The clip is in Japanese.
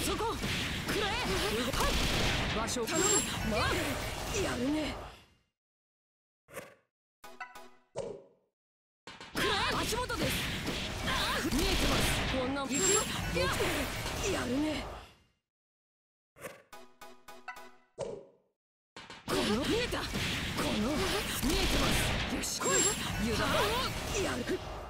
そこくらえ。はい場所を頼む。やるね。くらえ足元です。見えてます。こんな行くよ。やるね。この見えた。この見えてます。よし来い。油断やる。